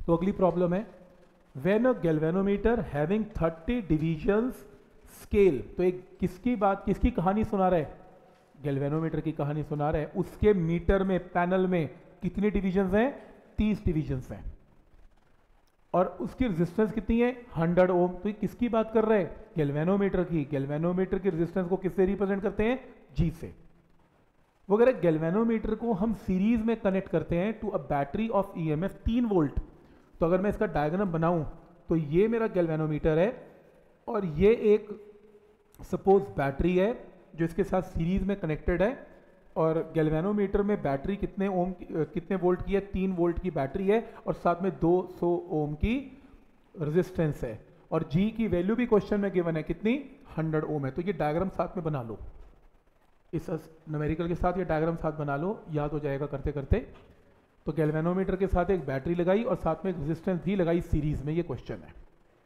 तो अगली प्रॉब्लम है, when a galvanometer having 30 divisions scale, तो एक किसकी कहानी सुना रहा है, गैल्वेनोमीटर की कहानी सुना रहा है। उसके मीटर में, पैनल में कितने डिविजन्स हैं, 30 डिविजन्स हैं, और उसकी रेजिस्टेंस कितनी है, 100 ओम। तो ये किसकी बात कर रहे हैं, गैल्वेनोमीटर की। गैल्वेनोमीटर की रेजिस्टेंस को किससे रिप्रेजेंट करते हैं, जी से। वो कह रहे गैल्वेनोमीटर को हम सीरीज में कनेक्ट करते हैं to a battery of EMF 3 volt. तो अगर मैं इसका डायग्राम बनाऊं तो ये मेरा गैल्वेनोमीटर है, और ये एक सपोज बैटरी है जो इसके साथ सीरीज में कनेक्टेड है, और गैल्वेनोमीटर में बैटरी कितने वोल्ट की है, 3 वोल्ट की बैटरी है, और साथ में 200 ओम की रेजिस्टेंस है, और जी की वैल्यू भी क्वेश्चन में गिवन है कितनी, 100 ओम है। तो ये डायग्राम साथ में बना लो, इस न्यूमेरिकल के साथ ये डायग्राम साथ बना लो, याद हो जाएगा करते करते। तो गैल्वेनोमीटर के साथ एक बैटरी लगाई और साथ में एक रेजिस्टेंस भी लगाई सीरीज में, ये क्वेश्चन है।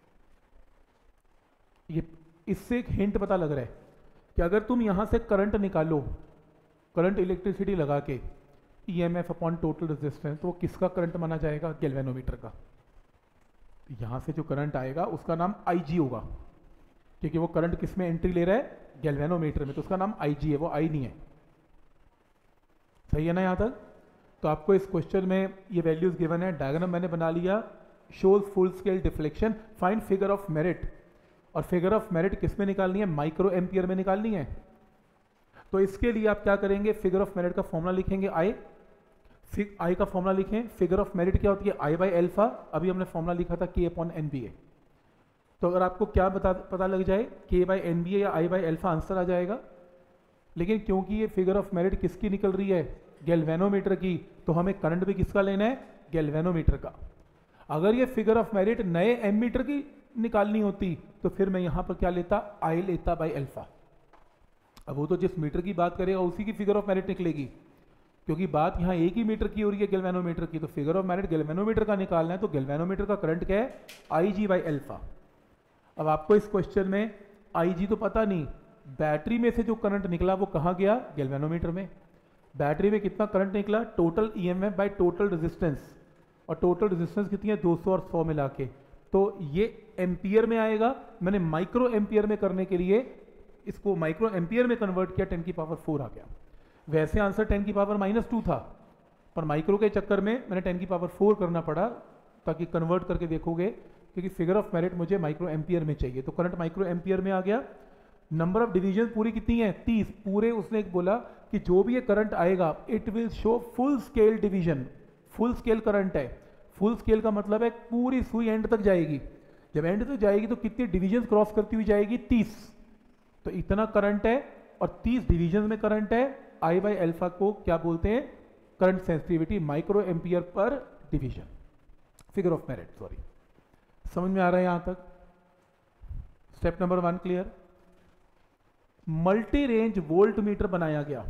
ये इससे एक हिंट पता लग रहा है कि अगर तुम यहां से करंट निकालो, करंट इलेक्ट्रिसिटी लगा के ईएमएफ अपॉन टोटल रेजिस्टेंस, तो वो किसका करंट माना जाएगा, गैल्वेनोमीटर का। यहां से जो करंट आएगा उसका नाम आईजी होगा, क्योंकि वो करंट किस में एंट्री ले रहा है, गैल्वेनोमीटर में, तो उसका नाम आईजी है, वो आई नहीं है। सही है ना यहां तक। तो आपको इस क्वेश्चन में ये वैल्यूज गिवन है, डायग्राम मैंने बना लिया, shows full scale deflection, find figure of merit. और फिगर ऑफ मेरिट किस में निकालनी है, माइक्रो एम्पियर में निकालनी है। तो इसके लिए आप क्या करेंगे, फिगर ऑफ मेरिट का फॉर्मूला लिखेंगे, आई का फॉर्मूला लिखें। फिगर ऑफ मेरिट क्या होती है, आई बाई एल्फा, अभी हमने फॉर्मूला लिखा था के अपॉन एनबीए। तो अगर आपको क्या पता लग जाए, के बाई एनबीए या आई बाई एल्फा, आंसर आ जाएगा। लेकिन क्योंकि ये फिगर ऑफ मेरिट किसकी निकल रही है, गैल्वेनोमीटर की, तो हमें करंट भी किसका लेना है, गैल्वेनोमीटर का। अगर ये फिगर ऑफ मेरिट नए एमीटर की निकालनी होती तो फिर मैं यहां पर क्या लेता, आई लेता बाई एल्फा। अब वो तो जिस मीटर की बात करेगा उसी की फिगर ऑफ मेरिट निकलेगी, क्योंकि बात यहां एक ही मीटर की हो रही है, गैल्वेनोमीटर की। तो फिगर ऑफ मेरिट गैल्वेनोमीटर का निकालना है, तो गैल्वेनोमीटर का करंट क्या है, आई जी बाई एल्फा। अब आपको इस क्वेश्चन में आई जी तो पता नहीं, बैटरी में से जो करंट निकला वो कहां गया, गैल्वेनोमीटर में। बैटरी में कितना करंट निकला, total EMF by total resistance, और टोटल रेजिस्टेंस कितनी है, 200 और 100 मिला के। तो ये एम्पियर में आएगा। मैंने माइक्रो एम्पियर में करने के लिए इसको माइक्रो एम्पियर में कन्वर्ट किया, 10 की पावर 4 आ गया। वैसे आंसर 10 की पावर -2 था, पर माइक्रो के चक्कर में मैंने 10 की पावर 4 करना पड़ा, ताकि कन्वर्ट करके देखोगे, क्योंकि फिगर ऑफ मेरिट मुझे माइक्रो एम्पियर में चाहिए। तो करंट माइक्रो एम्पियर में आ गया। नंबर ऑफ डिवीजन पूरी कितनी है, 30 पूरे। उसने एक बोला कि जो भी ये करंट आएगा it will show full scale division. Full scale current है, फुल स्केल का मतलब है पूरी सुई एंड तक जाएगी। जब एंड तक जाएगी तो कितनी डिवीजन क्रॉस करती हुई जाएगी, 30। तो इतना करंट है और 30 डिवीजन में करंट है। आई बाई एल्फा को क्या बोलते हैं, करंट सेंसिटिविटी, माइक्रो एम्पियर पर division, figure of merit, sorry. समझ में आ रहा है यहां तक। Step number 1 clear. Multi range volt meter बनाया गया।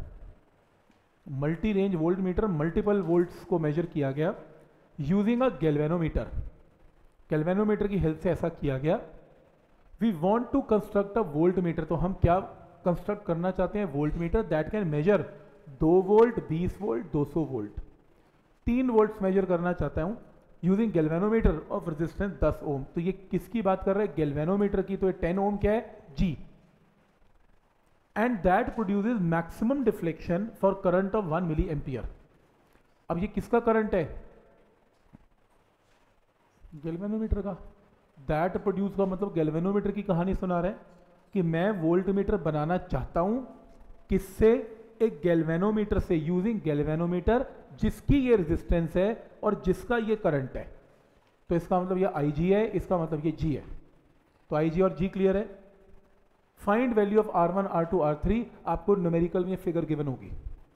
Multi range volt meter, multiple volts को मेजर किया गया यूजिंग अ गैल्वेनोमीटर। गैल्वेनोमीटर की हेल्प से ऐसा किया गया। We want to construct a volt meter, तो हम क्या कंस्ट्रक्ट करना चाहते हैं, volt meter that can major 2 volt, 20 volt, 200 volt, 3 volts measure करना चाहता हूं using galvanometer of resistance 10 ohm. तो ये किसकी बात कर रहे हैं, गैल्वेनोमीटर की। तो ये 10 ओम क्या है, G. And that produces maximum deflection for current of 1 milli ampere. अब ये किसका करंट है, गैल्वेनोमीटर का। दैट प्रोड्यूस का मतलब गैल्वेनोमीटर की कहानी सुना रहा है कि मैं वोल्ट मीटर बनाना चाहता हूं, किससे, एक गैल्वेनोमीटर से, यूजिंग गैल्वेनोमीटर जिसकी ये रेजिस्टेंस है और जिसका ये करंट है। तो इसका मतलब ये आई जी है, इसका मतलब ये जी है। तो आई जी और जी क्लियर है। Find value of R1, R2, R3, आपको न्यूमेरिकल में फिगर गिवन होगी।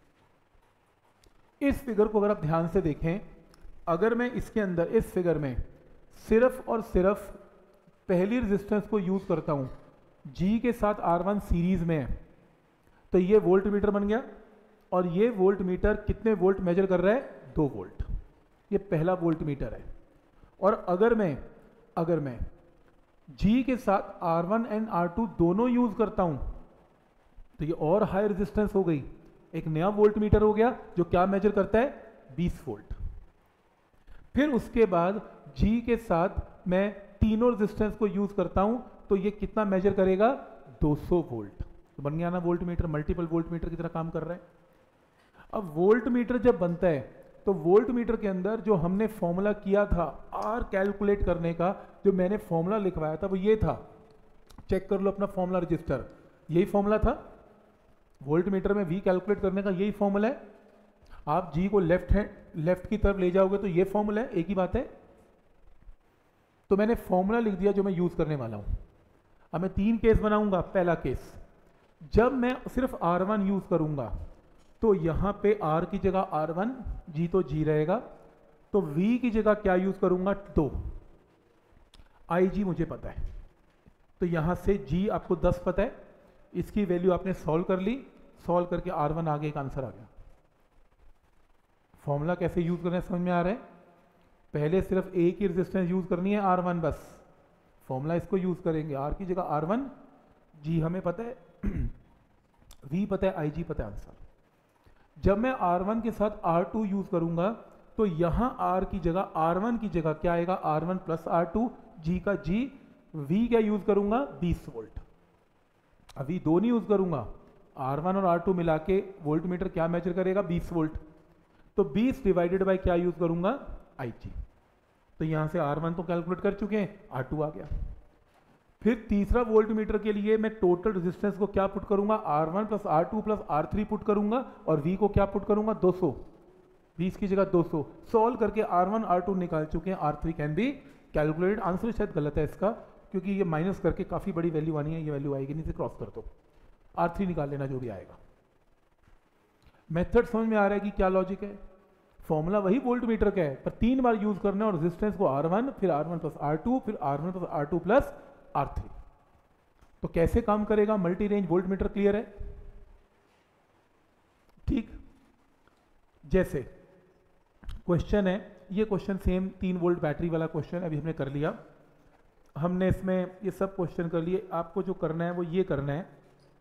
इस फिगर को अगर आप ध्यान से देखें, अगर मैं इसके अंदर इस फिगर में सिर्फ और सिर्फ पहली रेजिस्टेंस को यूज करता हूं, G के साथ R1 सीरीज में है, तो ये वोल्ट मीटर बन गया। और ये वोल्ट मीटर कितने वोल्ट मेजर कर रहा है, 2 वोल्ट। ये पहला वोल्ट मीटर है। और अगर मैं G के साथ R1 एंड R2 दोनों यूज करता हूं, तो ये और हाई रेजिस्टेंस हो गई, एक नया वोल्ट मीटर हो गया जो क्या मेजर करता है, 20 वोल्ट। फिर उसके बाद जी के साथ मैं तीनों रेजिस्टेंस को यूज करता हूं तो ये कितना मेजर करेगा, 200 वोल्ट। तो बन गया ना volt meter, multiple volt meter की तरह काम कर रहा है। अब वोल्ट मीटर जब बनता है तो वोल्ट मीटर के अंदर जो हमने फॉर्मूला किया था आर कैलकुलेट करने का, जो मैंने फॉर्मूला लिखवाया था वो ये था, चेक कर लो अपना फॉर्मूला रजिस्टर, यही फॉर्मूला था वोल्ट मीटर में वी कैलकुलेट करने का, यही फॉर्मूला है। आप जी को लेफ्ट की तरफ ले जाओगे तो ये फॉर्मूला है, एक ही बात है। तो मैंने फॉर्मूला लिख दिया जो मैं यूज करने वाला हूं। अब मैं 3 केस बनाऊंगा। पहला केस, जब मैं सिर्फ R1 यूज करूंगा तो यहां पे R की जगह R1, G तो G रहेगा, तो V की जगह क्या यूज करूंगा, 2। IG मुझे पता है, तो यहां से G आपको 10 पता है, इसकी वैल्यू आपने सॉल्व कर ली, सॉल्व करके R1 आगे एक आंसर आ गया। फॉर्मूला कैसे यूज करना है समझ में आ रहा है। पहले सिर्फ एक ही रेजिस्टेंस यूज करनी है R1 बस, फॉर्मूला इसको यूज करेंगे, R की जगह R1, G हमें पता है, V पता है, IG पता है आंसर। जब मैं R1 के साथ R2 यूज करूंगा तो यहां R की जगह R1 की जगह क्या आएगा, R1 प्लस R2, G का G, V क्या यूज करूंगा, 20 वोल्ट। अभी 2 नहीं यूज करूंगा, R1 और R2 मिला के वोल्ट मीटर क्या मेजर करेगा, 20 वोल्ट। तो 20 डिवाइडेड बाय क्या यूज करूंगा, IG। तो यहां से R1 तो कैलकुलेट कर चुके हैं, R2 आ गया। फिर तीसरा वोल्ट मीटर के लिए मैं टोटल रेजिस्टेंस को क्या पुट करूंगा, R1 plus R2 plus R3 put करूंगा, और V को क्या पुट करूंगा, 200, 20 की जगह 200। सॉल्व करके R1 R2 निकाल चुके हैं, R3 can be calculated. Answer शायद गलत है इसका, क्योंकि ये माइनस करके काफी बड़ी वैल्यू आनी है, ये वैल्यू आएगी नहीं, क्रॉस कर दो, R3 निकाल लेना जो भी आएगा। मेथड समझ में आ रहा है कि क्या लॉजिक है। फॉर्मूला वही वोल्ट मीटर का है, पर 3 बार यूज करना है, और रेजिस्टेंस को R1, फिर R1 प्लस R2, फिर R1 plus R2 plus R3। तो कैसे काम करेगा multi range volt meter, clear है। ठीक, जैसे क्वेश्चन है, ये क्वेश्चन सेम 3 वोल्ट बैटरी वाला क्वेश्चन अभी हमने कर लिया। हमने इसमें ये सब क्वेश्चन कर लिए। आपको जो करना है वो ये करना है,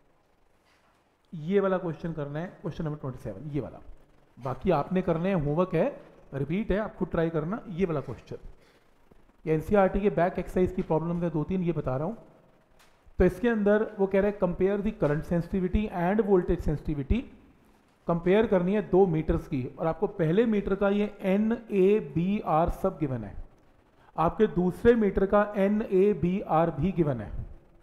ये वाला क्वेश्चन करना है, क्वेश्चन नंबर 27, ये वाला। बाकी आपने करने हैं, होमवर्क है, रिपीट है, आप खुद ट्राई करना। ये वाला क्वेश्चन एनसीईआरटी के बैक एक्सरसाइज की प्रॉब्लम है 2-3, ये बता रहा हूं। तो इसके अंदर वो कह रहे हैं compare the current sensitivity and voltage sensitivity, compare करनी है 2 मीटर्स की, और आपको पहले मीटर का ये NA-BR सब गिवन है, आपके दूसरे मीटर का NA-BR भी गिवन है,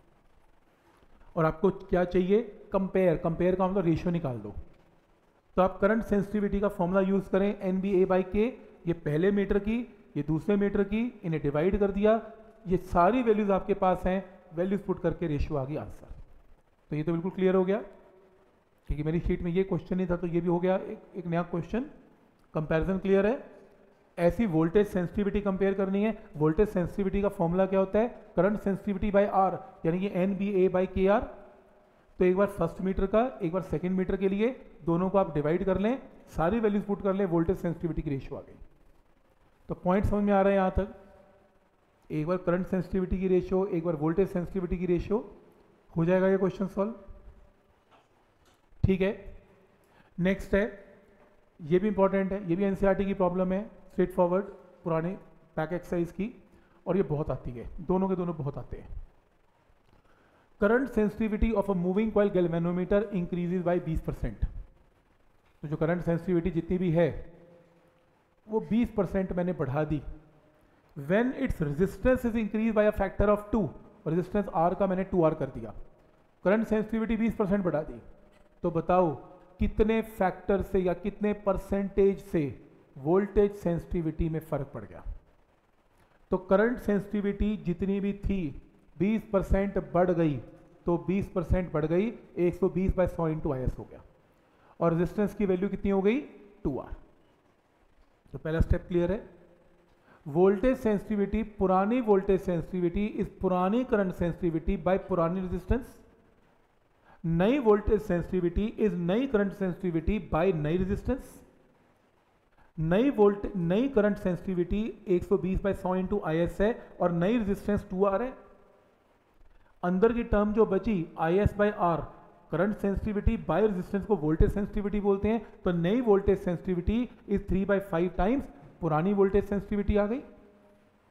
और आपको क्या चाहिए, कंपेयर। कंपेयर का मतलब रेशियो निकाल दो। तो आप करंट सेंसिटिविटी का फॉर्मूला यूज करें, NBA/K, ये पहले मीटर की, ये दूसरे मीटर की, इन्हें डिवाइड कर दिया, ये सारी वैल्यूज आपके पास हैं, वैल्यूज पुट करके रेशियो आ गई आंसर। तो ये तो बिल्कुल क्लियर हो गया, क्योंकि मेरी शीट में ये क्वेश्चन नहीं था, तो ये भी हो गया एक नया क्वेश्चन। कंपैरिजन क्लियर है। ऐसी वोल्टेज सेंसिटिविटी कंपेयर करनी है। वोल्टेज सेंसिटिविटी का फॉर्मूला क्या होता है, करंट सेंसिटिविटी बाय R, यानी कि NBA/KR। तो एक बार फर्स्ट मीटर का, एक बार सेकंड मीटर के लिए, दोनों को आप डिवाइड कर लें, सारी वैल्यूज पुट कर लें, वोल्टेज सेंसिटिविटी की रेशियो आ गई। तो पॉइंट समझ में आ रहा है यहां तक। एक बार करंट सेंसिटिविटी की रेशियो, एक बार वोल्टेज सेंसिटिविटी की रेशियो, हो जाएगा ये क्वेश्चन सॉल्व। ठीक है, नेक्स्ट है, ये भी इंपॉर्टेंट है, ये भी एनसीईआरटी की प्रॉब्लम है, स्ट्रेट फॉरवर्ड पुराने बैक एक्सरसाइज की, और ये बहुत आती है, दोनों के दोनों बहुत आते हैं। Current sensitivity of a moving coil galvanometer increases by 20%। तो जो करंट सेंसिटिविटी जितनी भी है वो 20% मैंने बढ़ा दी। When its resistance is increase by a factor of 2, resistance R का मैंने 2R कर दिया, करंट सेंसिटिविटी 20% बढ़ा दी। तो बताओ कितने फैक्टर से या कितने परसेंटेज से वोल्टेज सेंसिटिविटी में फर्क पड़ गया। तो करंट सेंसिटिविटी जितनी भी थी 20% बढ़ गई, तो 20% बढ़ गई, 120/100 इंटू IS हो गया, और रेजिस्टेंस की वैल्यू कितनी हो गई, 2R। तो पहला स्टेप क्लियर है। वोल्टेज सेंसिटिविटी, पुरानी वोल्टेज सेंसिटिविटी इज पुरानी करंट सेंसिटिविटी बाय पुरानी रेजिस्टेंस। नई वोल्टेज सेंसिटिविटी इज नई करंट सेंसिटिविटी बाय नई रेजिस्टेंस। नई करंट सेंसिटिविटी 120/100 इंटू IS है, और नई रेजिस्टेंस 2R है। अंदर की टर्म जो बची IS/R, current sensitivity by resistance को वोल्टेज सेंसिटिविटी बोलते हैं, तो नई वोल्टेज सेंसिटिविटी इज 3/5 टाइम्स पुरानी वोल्टेज सेंसिटिविटी आ गई।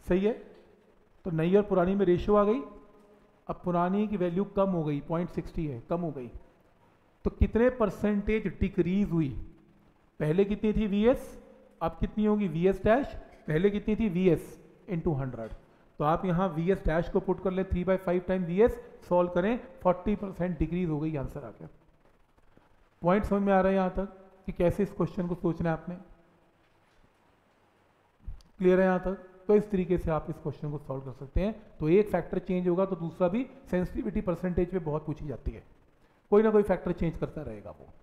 सही है। तो नई और पुरानी में रेशियो आ गई। अब पुरानी की वैल्यू कम हो गई, 0.60 है, कम हो गई, तो कितने परसेंटेज डिक्रीज हुई? पहले कितनी थी VS, अब कितनी होगी VS डैश, पहले कितनी थी VS इंटू 100। तो आप यहाँ VS डैश को पुट कर ले 3/5 टाइम VS, सॉल्व करें, 40% डिक्रीज हो गई, आंसर आ गया। पॉइंट समझ में आ रहा है यहाँ तक कि कैसे इस क्वेश्चन को सोचना है आपने? क्लियर है यहाँ तक? तो इस तरीके से आप इस क्वेश्चन को सॉल्व कर सकते हैं। तो एक फैक्टर चेंज होगा तो दूसरा भी, सेंसिटिविटी परसेंटेज पे बहुत पूछी जाती है, कोई ना कोई फैक्टर चेंज करता रहेगा वो।